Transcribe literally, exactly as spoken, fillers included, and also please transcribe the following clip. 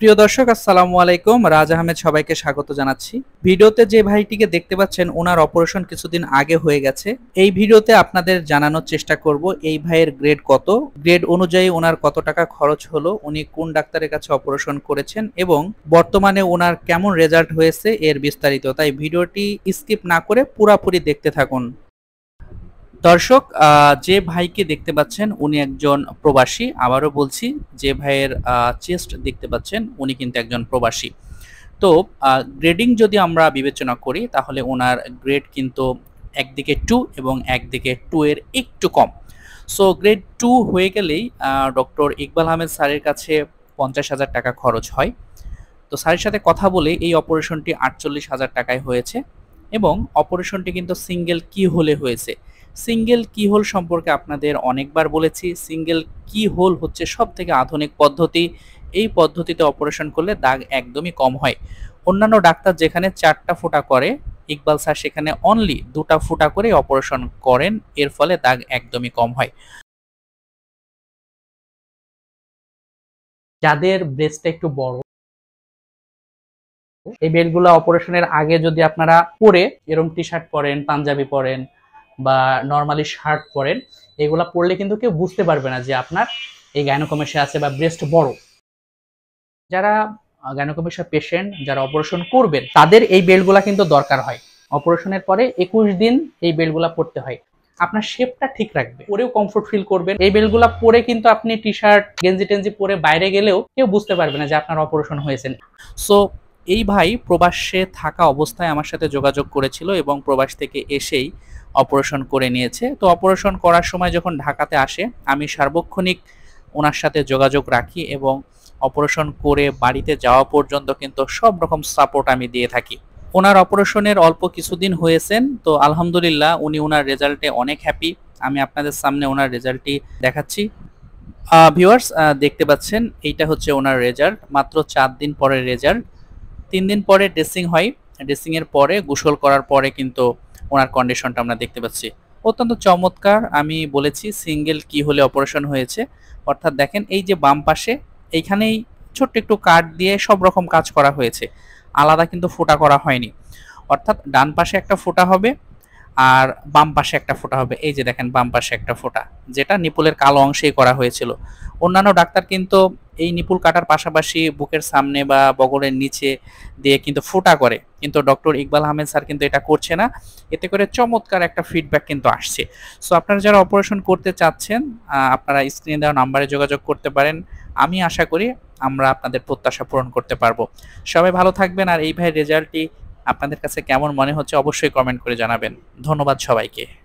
প্রিয় দর্শক আসসালামু আলাইকুম, রাজ আহমেদ সবাইকে স্বাগত জানাচ্ছি। ভিডিওতে যে ভাইটিকে দেখতে পাচ্ছেন ওনার অপারেশন কিছুদিন আগে হয়ে গেছে। এই ভিডিওতে আপনাদের জানানোর চেষ্টা করব এই ভাইয়ের গ্রেড কত, গ্রেড অনুযায়ী ওনার কত টাকা খরচ হলো, উনি কোন ডাক্তারের কাছে অপারেশন করেছেন এবং বর্তমানে ওনার কেমন রেজাল্ট হয়েছে এর বিস্তারিত। তাই ভিডিওটি স্কিপ না করে পুরোপুরি দেখতে থাকুন। দর্শক, যে ভাইকে দেখতে পাচ্ছেন উনি একজন প্রবাসী। আবারও বলছি, যে ভাইয়ের চেস্ট দেখতে পাচ্ছেন উনি কিন্তু একজন প্রবাসী। তো গ্রেডিং যদি আমরা বিবেচনা করি তাহলে ওনার গ্রেড কিন্তু একদিকে টু এবং একদিকে টু এর একটু কম। সো গ্রেড টু হয়ে গেলেই ডক্টর ইকবাল আহমেদ স্যারের কাছে পঞ্চাশ হাজার টাকা খরচ হয়। তো স্যারের সাথে কথা বলে এই অপারেশনটি আটচল্লিশ হাজার টাকায় হয়েছে এবং অপারেশনটি কিন্তু সিঙ্গেল কি হোলে হয়েছে। সিঙ্গেল কি হোল সম্পর্কে আপনাদের অনেকবার বলেছি, সিঙ্গেল কি হোল হচ্ছে সব থেকে আধুনিক পদ্ধতি। এই পদ্ধতিতে অপারেশন করলে দাগ একদমই কম হয়। অন্যান্য ডাক্তার যেখানে চারটা ফোঁটা করে, ইকবাল স্যার সেখানে অনলি দুটা ফোঁটা করে অপারেশন করেন, এর ফলে দাগ একদমই কম হয়। যাদের ব্রেস্টটা একটু বড়, এই বেল্টগুলো অপারেশনের আগে যদি আপনারা পরে এরকম টি শার্ট পরেন, পাঞ্জাবি পরেন বা নর্মালি শার্ট পরেন, এগুলা পরলে কিন্তু কেউ বুঝতে পারবে না যে আপনার এই গাইনোকমেশিয়া আছে বা ব্রেস্ট বড়। যারা গাইনোকমেশিয়া পেশেন্ট, যারা অপারেশন করবেন, তাদের এই বেল্টগুলা কিন্তু দরকার হয়। অপারেশনের পরে একুশ দিন এই বেল্টগুলা পরতে হয়। আপনার শেপটা ঠিক রাখবে, পরেও কমফোর্ট ফিল করবেন। এই বেল্টগুলা পরে কিন্তু আপনি টি শার্ট গেঞ্জি টেঞ্জি পরে বাইরে গেলেও কেউ বুঝতে পারবে না যে আপনার অপারেশন হয়েছে। সো এই ভাই প্রবাসে থাকা অবস্থায় আমার সাথে যোগাযোগ করেছিল এবং প্রবাস থেকে এসেই অপারেশন করে নিয়েছে। তো অপারেশন করার সময় যখন ঢাকাতে আসে, আমি সার্বক্ষণিক ওনার সাথে যোগাযোগ রাখি এবং অপারেশন করে বাড়িতে যাওয়া পর্যন্ত কিন্তু সব রকম সাপোর্ট আমি দিয়ে থাকি। ওনার অপারেশনের অল্প কিছুদিন হয়েছেন, তো আলহামদুলিল্লাহ উনি ওনার রেজাল্টে অনেক হ্যাপি। আমি আপনাদের সামনে ওনার রেজাল্টটি দেখাচ্ছি। ভিউয়ার্স, দেখতে পাচ্ছেন এইটা হচ্ছে ওনার রেজাল্ট, মাত্র চার দিন পরের রেজাল্ট। তিন দিন পরে ড্রেসিং হয়, ড্রেসিং এর পরে গোসল করার পরে কিন্তু ওনার কন্ডিশনটা আমরা দেখতে পাচ্ছি অত্যন্ত চমৎকার। আমি বলেছি সিঙ্গেল কি হলে অপারেশন হয়েছে, অর্থাৎ দেখেন এই যে বাম পাশে এইখানেই ছোট্ট একটু কাট দিয়ে সব রকম কাজ করা হয়েছে, আলাদা কিন্তু ফোঁটা করা হয়নি। অর্থাৎ ডান পাশে একটা ফোঁটা হবে আর বাম পাশে একটা ফোঁটা হবে। এই যে দেখেন বাম পাশে একটা ফোঁটা, যেটা নিপুলের কালো অংশেই করা হয়েছিল। অন্যান্য ডাক্তার কিন্তু এই নিপুল কাটার পাশাপাশি বুকের সামনে বা বগলের নিচে দিয়ে কিন্তু ফোঁটা করে, কিন্তু ডক্টর ইকবাল আহমেদ স্যার কিন্তু এটা করছে না। এতে করে চমৎকার একটা ফিডব্যাক কিন্তু আসছে। সো আপনারা যারা অপারেশন করতে চাচ্ছেন, আপনারা স্ক্রিনে দেওয়া নাম্বারে যোগাযোগ করতে পারেন। আমি আশা করি আমরা আপনাদের প্রত্যাশা পূরণ করতে পারবো। সবাই ভালো থাকবেন। আর এই ভাইয়ের রেজাল্টটি আপনাদের কাছে কেমন মনে হচ্ছে অবশ্যই কমেন্ট করে জানাবেন। ধন্যবাদ সবাইকে।